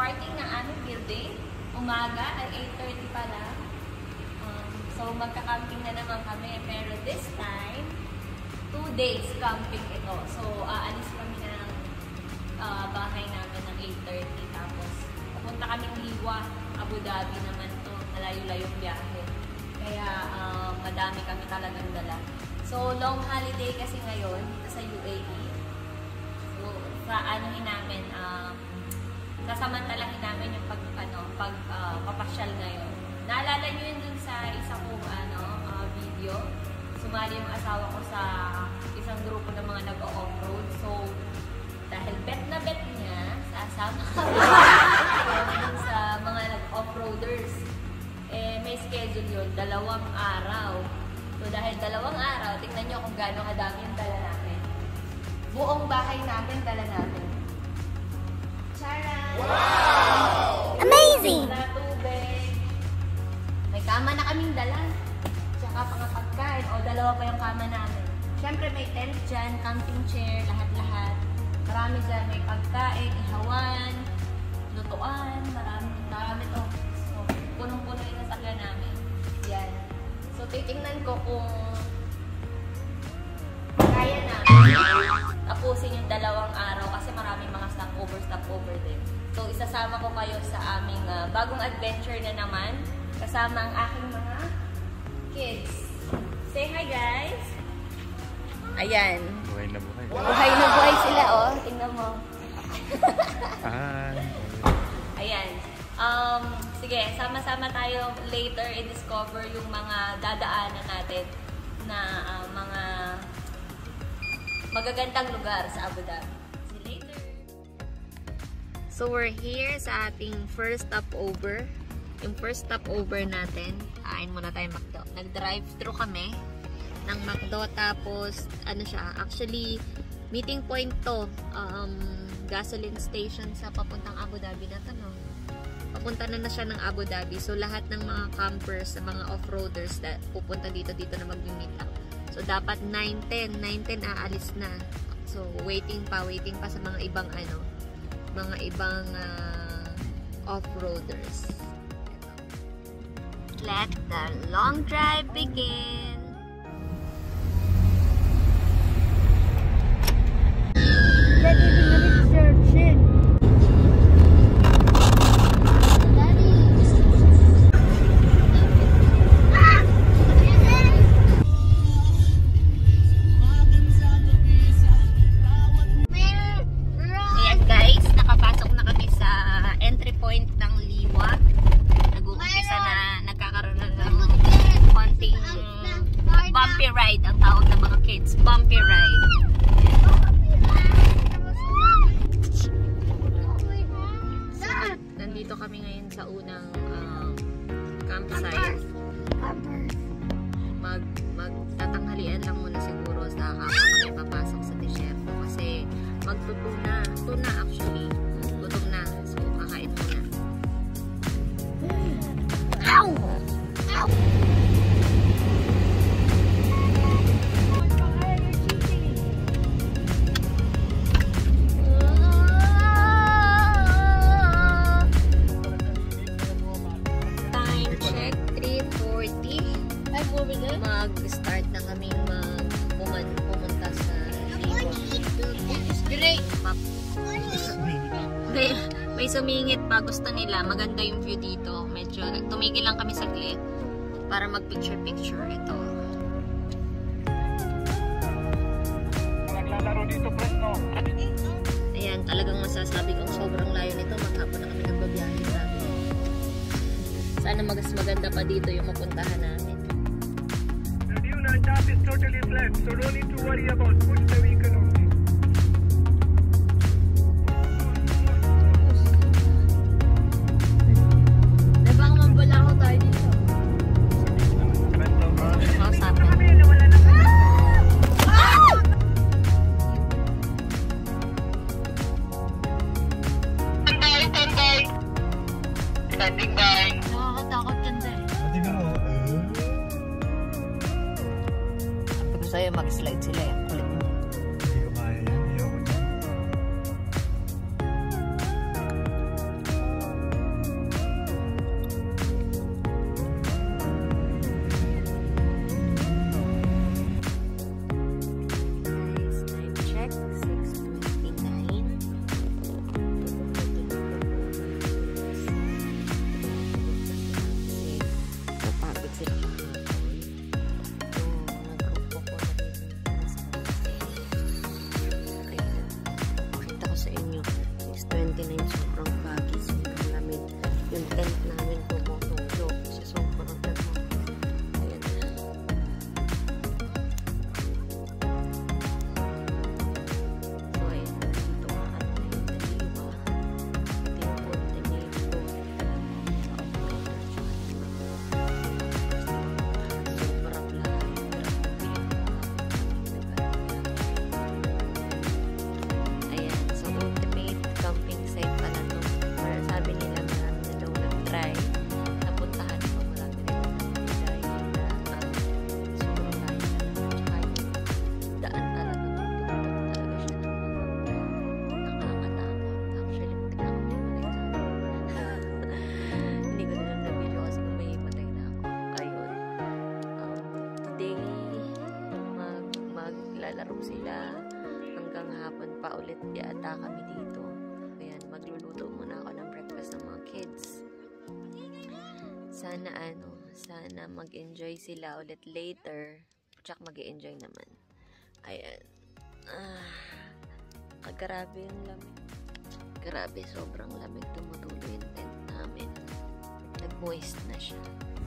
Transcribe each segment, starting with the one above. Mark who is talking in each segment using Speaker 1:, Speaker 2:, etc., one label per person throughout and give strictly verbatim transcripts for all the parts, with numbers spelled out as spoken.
Speaker 1: parking ng aming building. Umaga ay eight thirty pa lang. Um, so magka-camping na naman kami. Pero this time, two days camping ito. So aalis kami ng uh, bahay namin ng eight thirty. Tapos pupunta kaming Liwa, Abu Dhabi naman to. Malayo-layong biyahe. Kaya uh, madami kami talagang dala. So long holiday kasi ngayon dito sa U A E. So sa anuhin namin, um, sasamantalahin namin yung pag, ano, pag uh, papasyal ngayon. Naalala nyo yun dun sa isang kong ano, uh, video. Sumali yung asawa ko sa isang grupo ng mga nag-off-road. So, dahil bet na bet niya, sasama kami sa mga nag-off-roaders. Eh, may schedule yun, dalawang araw. So, dahil dalawang araw, tingnan nyo kung gaano kadami yung dala namin. Buong bahay namin, dala namin. Charan!
Speaker 2: Wow! Amazing!
Speaker 1: Na tubig. May kama na kaming dala. Tsaka mga pagkain. O, dalawa pa yung kama namin. Siyempre may tent dyan, camping chair, lahat-lahat. Marami dyan. May pagkain, ihawan, lutuan, marami. Marami to. So, punong-puno yung nasakyan namin. Yan. So, titingnan ko kung kaya namin tapusin yung dalawang araw kasi maraming mga stopover, stopover din. So, isasama ko kayo sa aming uh, bagong adventure na naman kasama ang aking mga kids. Say hi, guys! Ayan.
Speaker 3: Buhay na buhay.
Speaker 1: Buhay na buhay sila, oh. Tingnan mo.
Speaker 3: Hi!
Speaker 1: Ayan. Um, sige, sama-sama tayo later i-discover yung mga dadaanan natin na uh, mga magagandang lugar sa Abu Dhabi. See you later! So, we're here sa ating first stopover. Yung first stopover natin, kain muna tayo McDo. Nag-drive-thru kami ng McDo, tapos, ano siya, actually, meeting point to. Um, gasoline station sa papuntang Abu Dhabi na to, no? Papunta na na siya ng Abu Dhabi. So, lahat ng mga campers, mga off-roaders na pupunta dito, dito na mag-meet up. So, dapat nine ten. nine ten aalis na. So, waiting pa. Waiting pa sa mga ibang ano, mga ibang uh, off-roaders. Let the long drive begin! Bumpy ride ang tawag ng mga kids. Bumpy ride. Nandito kami ngayon sa unang um, campsite. Mag, magtatanghalian lang muna siguro sa kami papasok sa desierto kasi magtutuna. Tuna actually. Gutom na. So kakain muna. Ow! Ow! Mag-start na kami mag pumunta sa Liwa. May, may sumingit pa. Gusto nila. Maganda yung view dito. Medyo tumigil lang kami saglit para mag-picture-picture. Ito.
Speaker 3: Naglalaro dito, Presno.
Speaker 1: Ayan, talagang masasabi kong sobrang layo nito. Maghapon na kami nagbabiyahe. Sabi. Sana mas maganda pa dito yung mapuntahan namin.
Speaker 4: The top is totally flat, so don't need to worry about push the vehicle only.
Speaker 1: Nabang mambala ko tayo dito. Oh, sabi.
Speaker 4: Standing by.
Speaker 1: Nakakatakot yan din. Sa'yo mag-slide sila eh. Kulit mo.
Speaker 3: Hindi ko kaya yan. Hindi ako dyan.
Speaker 5: Sana ano, sana mag-enjoy sila ulit later. Tsak mag-enjoy naman. Ayan. Ah, grabe yung lamig. Grabe, sobrang lamig. Tumutulo yung tent namin. Nag-moist na siya.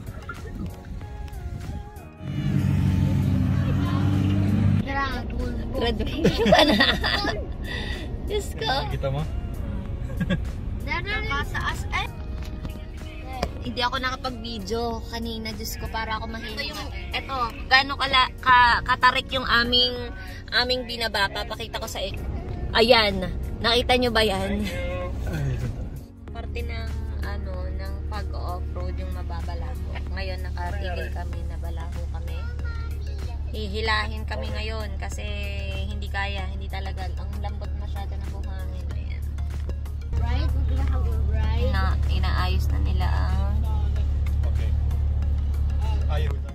Speaker 5: Graduation ka na. Diyos ko.
Speaker 3: Kita mo?
Speaker 5: Nakataas. Eh. Hindi ako nakapag-video kanina. Diyos ko, para ako mahinig. Ito yung, eto, gano'ng kala, ka, katarik yung aming, aming binaba. Papakita ko sa ik. Ayan. Nakita nyo ba yan? Parte ng, ano, ng pag-off-road yung mababalaho. Ngayon, nakatigil kami, nabalaho kami. Hihilahin kami ngayon kasi hindi kaya, hindi talaga. Ang lambot masyado ng buhangin. Ayan.
Speaker 2: Right? We're gonna have a ride.
Speaker 5: Ina, inaayos na nila ang
Speaker 3: Okay. Ayaw na.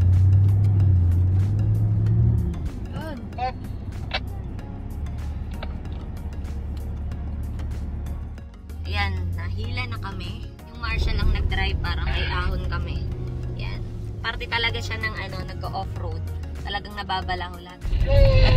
Speaker 5: Yan, nahila na kami. Yung Marshall lang nag-drive para may ahon kami. Yan. Parte talaga siya ng ano, nag-off-road. Talagang nababalaho lahat.